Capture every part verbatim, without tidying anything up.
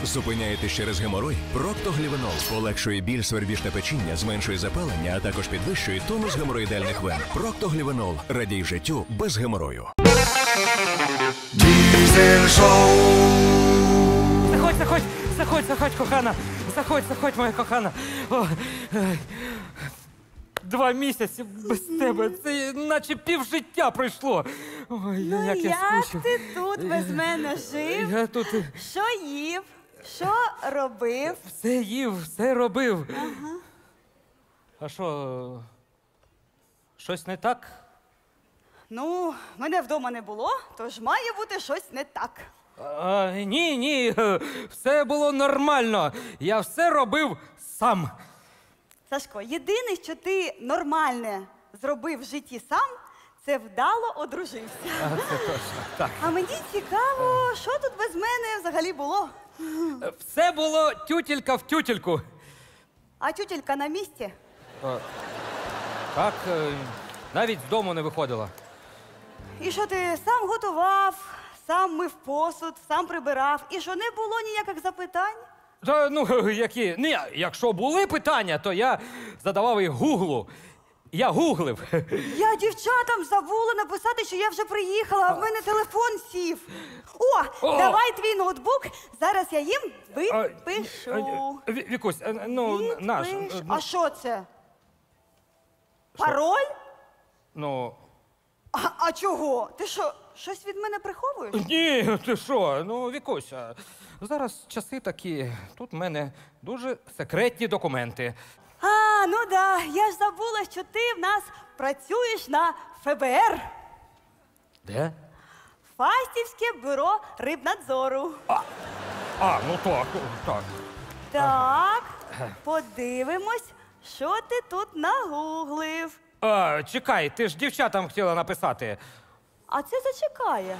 Зупиняєтесь через геморой? Проктоглівенол полегшує біль, свербіж та печіння, зменшує запалення, а також підвищує тонус геморроїдальних вен. Проктоглівенол. Радій життю без геморою. Дізель шоу. Заходь, заходь, заходь, заходь, кохана. Заходь, заходь, моя кохана. О, е, Два місяці без тебе. Це наче півжиття пройшло. Ой, Ну, як я як скучив. ти тут без мене жив? Я тут Що їв? Що робив? все їв, все робив. Ага. А що, щось не так? Ну, мене вдома не було, тож має бути щось не так. А, ні, ні, все було нормально. Я все робив сам. Сашко, єдине, що ти нормальне зробив в житті сам, це вдало одружився. А, це точно, так. А мені цікаво, що тут без мене взагалі було. Все було тютелька в тютельку. А тютелька на місці? Так, е, навіть з дому не виходила. І що ти сам готував, сам мив посуд, сам прибирав, і що не було ніяких запитань? Та, ну, які? Ні, якщо були питання, то я задавав їх Гуглу. Я гуглив. Я дівчатам забула написати, що я вже приїхала, а в мене телефон сів. О, О! давай твій ноутбук, зараз я їм А, випишу. а, Ві- Вікусь, е, ну, наш. е, Відпишу. ну, А що це? Пароль? Ну, А, а чого? Ти що, щось від мене приховуєш? ні, ти що? Ну, Вікусь, а зараз часи такі. Тут в мене дуже секретні документи. А, ну да, я ж забула, що ти в нас працюєш на Ф Б Р. Де? Фастівське бюро рибнадзору. А, ну так, так. Так, подивимось, що ти тут нагуглив. А, чекай, ти ж дівчатам хотіла написати. А це зачекає.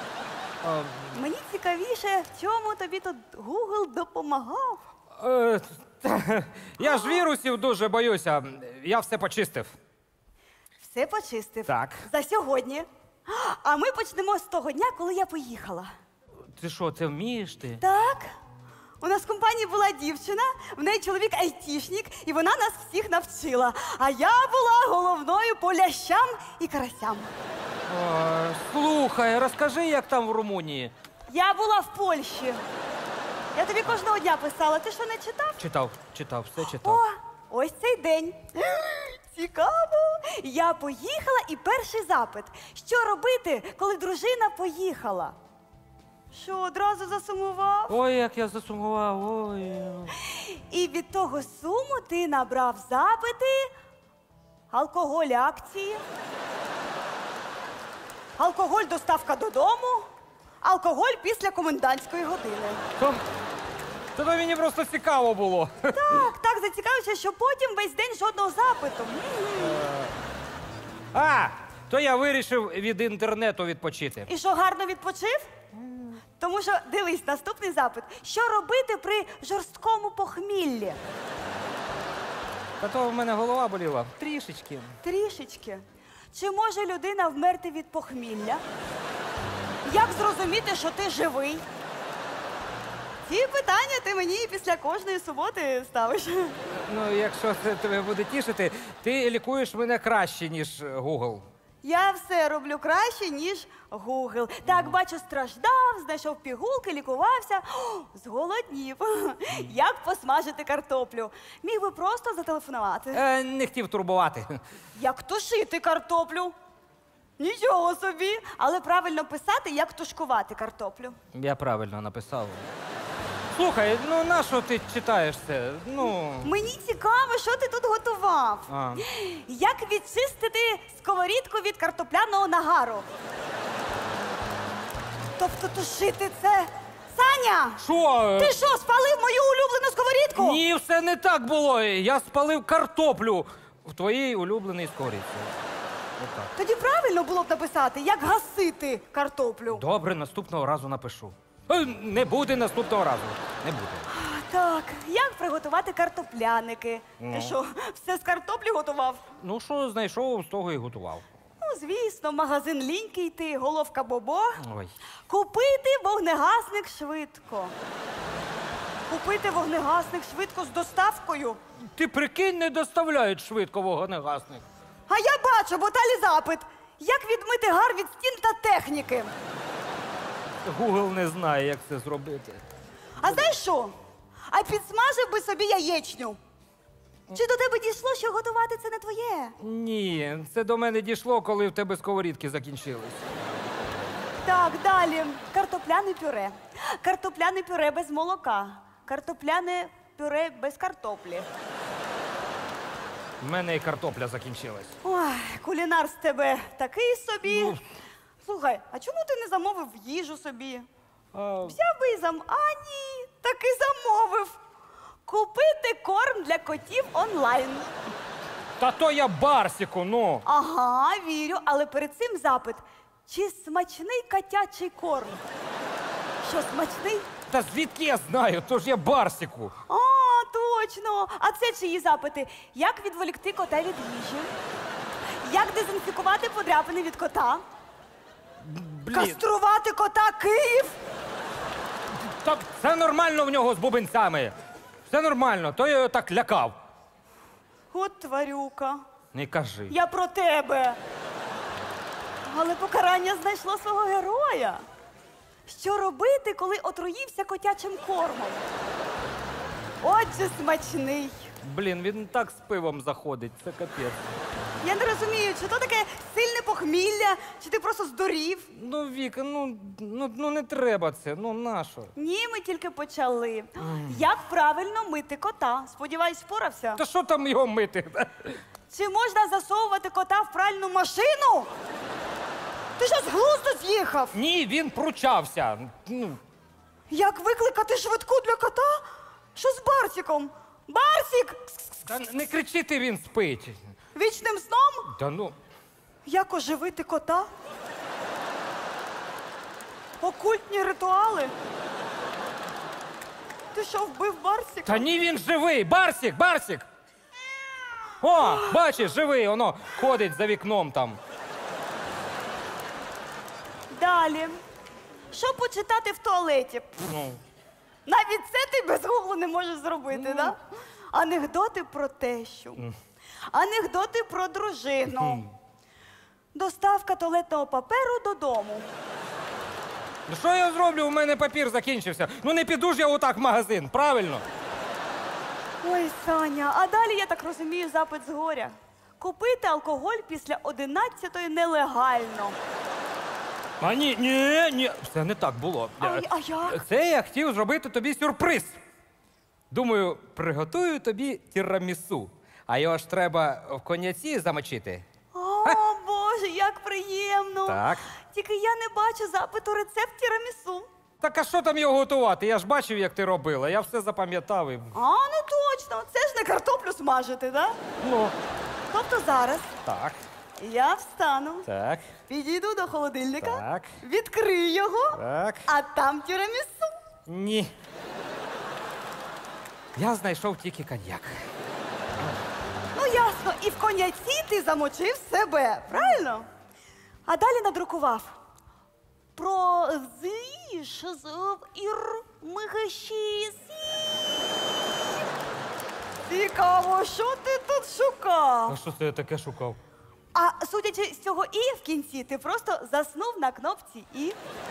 Мені цікавіше, в чому тобі тут Гугл допомагав. Е, та, я ж вірусів дуже боюся. Я все почистив. Все почистив. Так. За сьогодні. А ми почнемо з того дня, коли я поїхала. Ти що, це вмієш ти? Так. У нас в компанії була дівчина, в неї чоловік айтішник, і вона нас всіх навчила. А я була головною по лящам і карасям. О, слухай, розкажи, як там в Румунії. Я була в Польщі. Я тобі кожного дня писала. Ти що, не читав? Читав, читав, все читав. О, ось цей день. Цікаво. Я поїхала і перший запит. Що робити, коли дружина поїхала? Що, одразу засумував? Ой, як я засумував, ой. І від того суму ти набрав запити алкоголь акції, алкоголь доставка додому, алкоголь після комендантської години. То, то мені просто цікаво було. Так, так зацікавився, що потім весь день жодного запиту. А, то я вирішив від інтернету відпочити. І що, гарно відпочив? Тому що, дивись, наступний запит. Що робити при жорсткому похміллі? Та то в мене голова боліла. Трішечки. Трішечки. Чи може людина вмерти від похмілля? Як зрозуміти, що ти живий? Ці питання ти мені після кожної суботи ставиш. Ну, якщо це тебе буде тішити, ти лікуєш мене краще, ніж Google. Я все роблю краще, ніж Гугл. Так, бачу, страждав, знайшов пігулки, лікувався. О, зголоднів. Як посмажити картоплю? Міг би просто зателефонувати. Е, не хотів турбувати. Як тушити картоплю? Нічого собі. Але правильно писати, як тушкувати картоплю. Я правильно написав. Слухай, ну нащо ти читаєш це? Ну. Мені цікаво, що ти тут готував. А. Як відчистити сковорідку від картопляного нагару? Тобто тушити це... Саня! Що? Ти що, спалив мою улюблену сковорідку? Ні, все не так було. Я спалив картоплю в твоїй улюбленій сковорідці. Отак. Тоді правильно було б написати, як гасити картоплю. Добре, наступного разу напишу. Е, Не буде наступного разу. Не буде. Так, як приготувати картопляники? Ти що, все з картоплі готував? Ну, що знайшов, з того і готував. Ну, звісно, в магазин ліньки йти, головка бобо. Ой. Купити вогнегасник швидко. купити вогнегасник швидко з доставкою. Ти прикинь, не доставляють швидко вогнегасник. А я бачу, бо далі запит. Як відмити гар від стін та техніки? Гугл не знає, як це зробити. А знаєш що? А підсмажив би собі яєчню. Чи до тебе дійшло, що готувати це не твоє? Ні, це до мене дійшло, коли в тебе сковорідки закінчились. Так, далі. Картопляне пюре. Картопляне пюре без молока. Картопляне пюре без картоплі. В мене і картопля закінчилась. Ой, кулінар з тебе такий собі. Ну. Слухай, а чому ти не замовив їжу собі? А, Взяв би і зам... А ні, таки замовив. Купити корм для котів онлайн. та то я Барсіку, ну. Ага, вірю, але перед цим запит. Чи смачний котячий корм? Що, смачний? Та звідки я знаю? То ж я Барсіку. А, точно. А це чиї запити? Як відволікти кота від їжі? Як дезінфікувати подряпини від кота? Блін, Каструвати кота Київ? так все нормально в нього з бубенцями. Все нормально, то я його так лякав. От тварюка. Не кажи. Я про тебе. Але покарання знайшло свого героя. Що робити, коли отруївся котячим кормом? Отже, смачний. Блін, він так з пивом заходить, це капець. Я не розумію, чи то таке сильне похмілля, чи ти просто здурів. Ну, Віка, ну, ну, ну не треба це, ну нащо? Ні, ми тільки почали. Як правильно мити кота? Сподіваюсь, впорався. Та що там його мити? Чи можна засовувати кота в пральну машину? Ти що, з глузду з'їхав? Ні, він пручався. Ну, Як викликати швидку для кота? Що з Барсіком? Барсік! та не кричити, він спить. Вічним сном? Та ну. Як оживити кота? Окультні ритуали? Ти що, вбив Барсіка? Та ні, він живий! Барсік, Барсік! О, бачиш, живий, воно ходить за вікном там. Далі. Що почитати в туалеті? Ну, Навіть це ти без гуглу не можеш зробити, да? Анекдоти про тещу. Анекдоти про дружину. Доставка туалетного паперу додому. ну що я зроблю? У мене папір закінчився. Ну не піду ж я отак в магазин, правильно? Ой, Саня, а далі, я так розумію, запит з горя. Купити алкоголь після одинадцятої нелегально. А ні, ні, ні, все не так було. А, а як? Це я хотів зробити тобі сюрприз. Думаю, приготую тобі тірамісу. А його ж треба в коньяці замочити. О, Боже, як приємно. Так. Тільки я не бачу запиту рецепт тірамісу. Так а що там його готувати? Я ж бачив, як ти робила. Я все запам'ятав. І... А, ну точно, це ж не картоплю смажити, да? Ну, Тобто зараз так, я встану, так, підійду до холодильника, так, відкрию його, так. а там тірамісу. Ні. Я знайшов тільки коньяк. Ну ясно, і в коньяці ти замочив себе, правильно? А далі надрукував. Про зиш з ір михаші. Цікаво, що ти тут А шукав? що це я таке шукав? А судячи з цього і в кінці, ти просто заснув на кнопці і.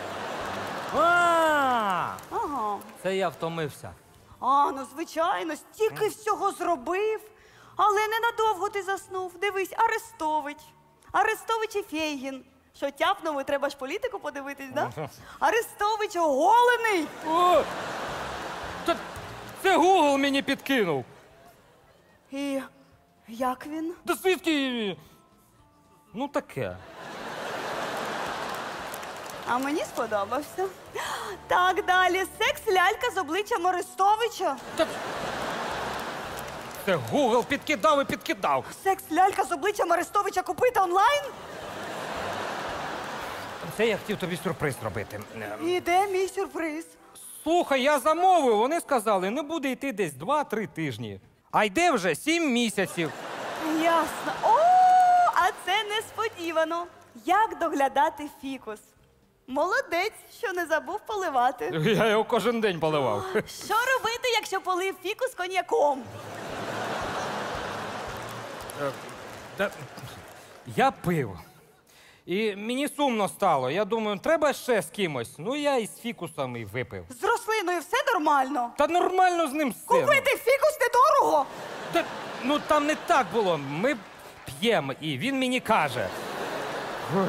А, Ага. це я втомився. А, ну звичайно, стільки всього зробив. Але ненадовго ти заснув. Дивись, Арестович. Арестович і Фейгін. Що тяпнув, і треба ж політику подивитись, да? Арестович оголений. О, та це Гугл мені підкинув. І як він? Та звідки? Ну таке. А мені сподобався. Так, далі. Секс-лялька з обличчям Арестовича. Та... Це Гугл підкидав і підкидав. Секс-лялька з обличчям Арестовича купити онлайн? Це я хотів тобі сюрприз робити. І де мій сюрприз? Слухай, я замовив, вони сказали, не буде йти десь два-три тижні. А йде вже сім місяців. Ясно. О, а це несподівано. Як доглядати фікус? Молодець, що не забув поливати. Я його кожен день поливав. Що робити, якщо полив фікус коньяком. Та, я пив. І мені сумно стало. Я думаю, треба ще з кимось. Ну, я із фікусом і випив. З рослиною все нормально. Та нормально з ним все. Купити фікус недорого. Та, ну там не так було. Ми п'ємо, і він мені каже. «Ух,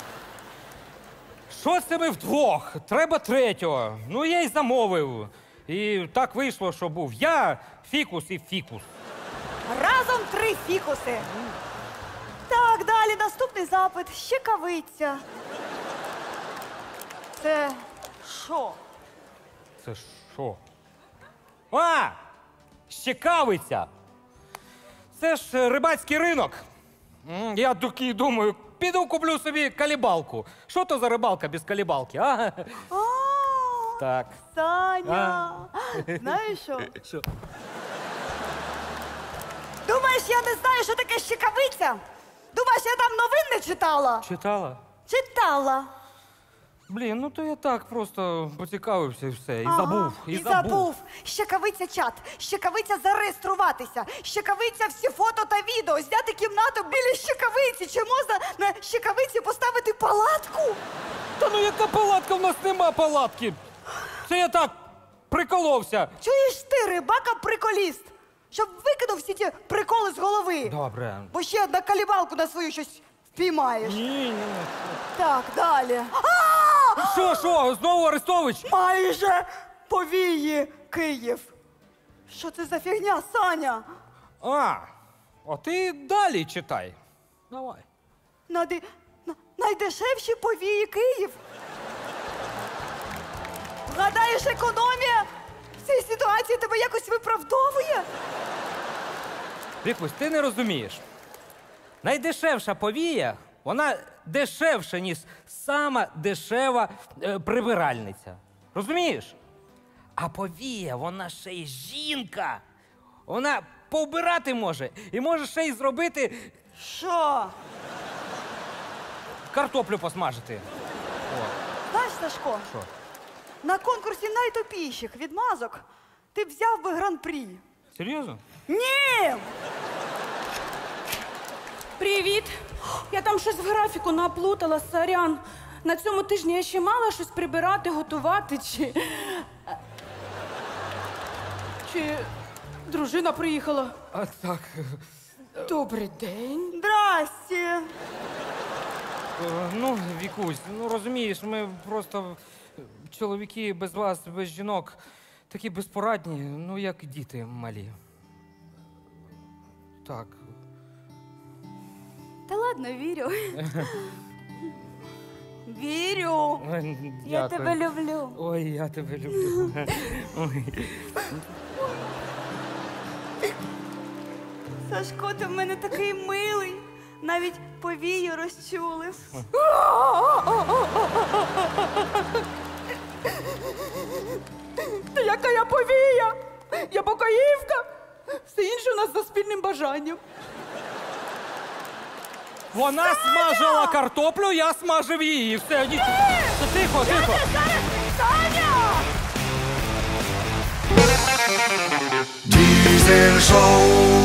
що це ми вдвох? Треба третього. Ну, я й замовив. І так вийшло, що був я, фікус і фікус. Разом три фікуси. Так, далі наступний запит. Щекавиця. Це що? Це що? А! Щекавиця! Це ж рибацький ринок. М, Я такий думаю, піду куплю собі калібалку. Що то за рибалка без калібалки, а? А, Так. Саня. Знаєш що? Що? Думаєш, я не знаю, що таке щекавиця? Думаєш, я там новин не читала? Читала? Читала. Блін, ну то я так просто поцікавився і все. І Ага, забув. І, І забув. Щекавиця чат, щекавиця зареєструватися, щекавиця всі фото та відео, зняти кімнату біля щекавиці. Чи можна на щекавиці поставити палатку? Та ну яка палатка? В нас нема палатки. Це я так приколовся. Чуєш ти, рибака приколіст, щоб викинув всі ті приколи з голови. Добре. Бо ще на калібалку на свою щось впіймаєш. Ні, ні. Так, далі. А! Що, що, знову Арестович? Майже повії Київ. Що це за фігня, Саня? А, а ти далі читай. Давай. Нади... на- Найдешевші повії Київ. Гадаєш, економія в цій ситуації тебе якось виправдовує? Вікусь, ти не розумієш. Найдешевша повія, вона дешевша, ніж сама дешева е, прибиральниця. Розумієш? А повія, вона ще й жінка. Вона повбирати може і може ще й зробити Що? картоплю посмажити. О, Знаєш, Сашко, що? на конкурсі найтопійших відмазок ти б взяв би гран-прі. Серйозно? Ні! Привіт! Я там щось в графіку наплутала, сорян. На цьому тижні я ще мала щось прибирати, готувати, чи... Чи дружина приїхала? А так. Добрий день. Здрасте! Е, Ну, Вікусь, ну розумієш, ми просто е, чоловіки без вас, без жінок, такі безпорадні, ну як діти малі. Так. Та ладно, вірю. Вірю. Ой, Я дякую. тебе люблю. Ой, я тебе люблю. Ой. Сашко, ти в мене такий милий. Навіть повію розчулив. Та яка я повія? Я покоївка. Все інше у нас за спільним бажанням. Вона смажила картоплю, я смажив її. Все, ні. Тихо, тихо. Саня! Diesel Show.